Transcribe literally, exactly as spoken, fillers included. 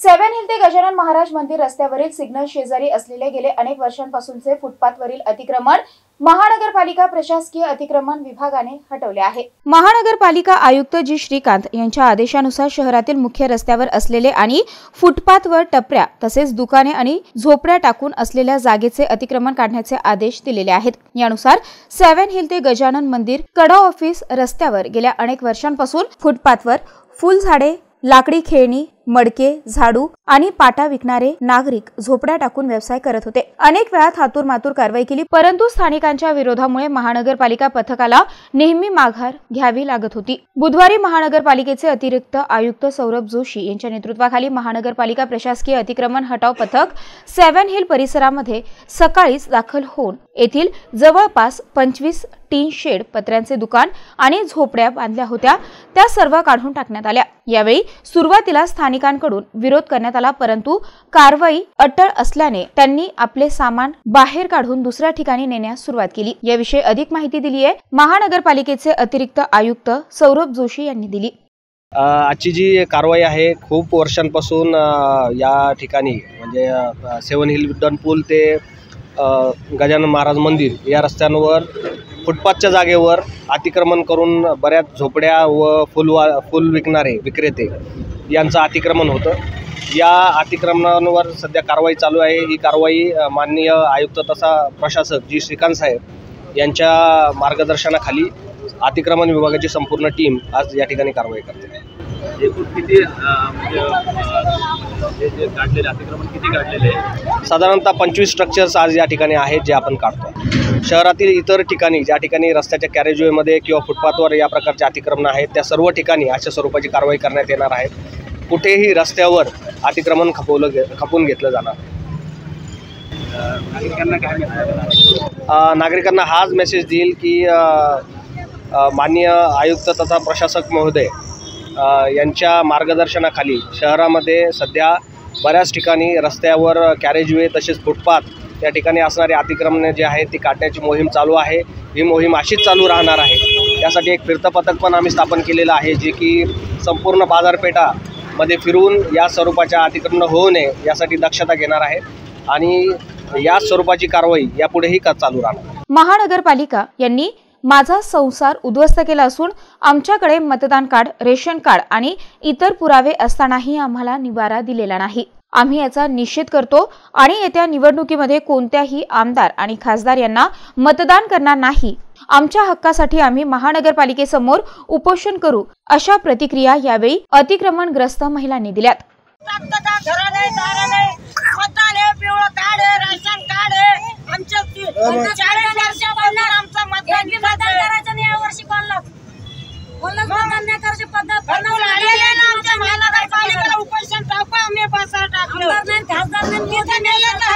Seven hill ते गजानन महाराज मंदिर रस्त्यावरील सिग्नल शेजारी असलेले गेले अनेक वर्षांपासूनचे फुटपाथवरील अतिक्रमण महानगरपालिका प्रशासकीय अतिक्रमण विभागाने हटवले आहे। महानगरपालिका आयुक्त जी श्रीकांत यांच्या आदेशानुसार शहरातील मुख्य रस्त्यावर असलेले आणि फुटपाथवर टपऱ्या तसेच दुकाने आणि झोपड्या टाकून असलेल्या जागेचे अतिक्रमण काढण्याचे आदेश दिलेले आहेत। यानुसार सेवन हिल ते गजानन मंदिर कडा ऑफिस रस्त्यावर गेल्या अनेक वर्षांपासून फुटपाथवर फुलझाडे, लाकडी खेळणी, मडके, झाडू आणि पाटा विकणारे नागरिक झोपड्या टाकून व्यवसाय करत होते। अनेक वेळा थातूर मातूर कारवाई केली, परंतु स्थानिकांच्या विरोधामुळे महानगरपालिका पथकाला नेहमी माघार घ्यावी लागत होती। बुधवारी महानगरपालिकेचे अतिरिक्त आयुक्त सौरभ जोशी यांच्या नेतृत्वाखाली महानगरपालिका प्रशासकीय अतिक्रमण हटाव पथक सेवन हिल परिसरामध्ये सकाळीच दाखल होऊन येथील जवळपास पंचवीस टीन शेड, पत्र्यांचे दुकान आणि झोपड्या बांधल्या होत्या, त्या सर्व काढून टाकण्यात आल्या। यावेळी सुरुवातीला स्थानिकांकडून विरोध करण्यात आला, परंतु कारवाई अटळ असल्याने त्यांनी आपले सामान बाहेर काढून दुसऱ्या ठिकाणी नेण्यास सुरुवात केली। याविषयी अधिक माहिती दिली आहे महानगरपालिकेचे अतिरिक्त आयुक्त सौरभ जोशी यांनी दिली। आजची जी कारवाई आहे, खूप वर्षांपासून या ठिकाणी म्हणजे सेवन हिल विड्डन पूल ते गजानन महाराज मंदिर या रस्त्यांवर फुटपाथच्या जागेवर अतिक्रमण करून बऱ्याच झोपड्या व फुल फुल विकणारे विक्रेते यांचं अतिक्रमण होतं। या अतिक्रमणांवर सध्या कारवाई चालू आहे। ही कारवाई माननीय आयुक्त तथा प्रशासक जी श्रीकांत साहेब यांच्या मार्गदर्शनाखाली अतिक्रमण विभागाची संपूर्ण टीम आज या ठिकाणी कारवाई करते। किती अतिक्रमण किती काढलेले आहे? साधारणतः पंचवीस स्ट्रक्चर्स आज या ठिकाणी आहेत जे आपण काढतो। शहरातील इतर ठिकाणी ज्या ठिकाणी रस्त्याच्या कॅरेजवेमध्ये किंवा फुटपाथवर या प्रकारचे अतिक्रमण आहेत, त्या सर्व ठिकाणी अशा स्वरूपाची कारवाई करण्यात येणार आहे। कुठेही रस्त्यावर अतिक्रमण खपवलं खपून घेतलं जाणार। नागरिकांना काय मेसेज? नागरिकांना हाच मेसेज देईल की माननीय आयुक्त तथा प्रशासक महोदय यांच्या मार्गदर्शनाखाली शहरामध्ये सध्या बऱ्याच ठिकाणी रस्त्यावर कॅरेजवे तसेच फुटपाथ या ठिकाणी असणारे अतिक्रमणे जे आहेत ती काढण्याची मोहीम चालू आहे। ही मोहीम अशीच चालू राहणार आहे। त्यासाठी एक फिरतं पथक पण आम्ही स्थापन केलेलं आहे, जे की संपूर्ण बाजारपेठामध्ये फिरून या स्वरूपाच्या अतिक्रमण होऊ नये यासाठी दक्षता घेणार आहे आणि या स्वरूपाची कारवाई यापुढेही चालू राहणार। महानगरपालिका यांनी माझा संसार उद्ध्वस्त केला असून आमच्याकडे मतदान कार्ड, रेशन कार्ड आणि इतर पुरावे असतानाही आम्हाला निवारा दिलेला नाही। आम्ही याचा निषेध करतो आणि येत्या निवडणुकीमध्ये कोणत्याही आमदार आणि खासदार यांना मतदान करणार नाही। आमच्या हक्कासाठी आम्ही महानगरपालिकेसमोर उपोषण करू, अशा प्रतिक्रिया यावेळी अतिक्रमणग्रस्त महिलांनी दिल्यात। उपोषण टाकू आम्ही बसा टाकलं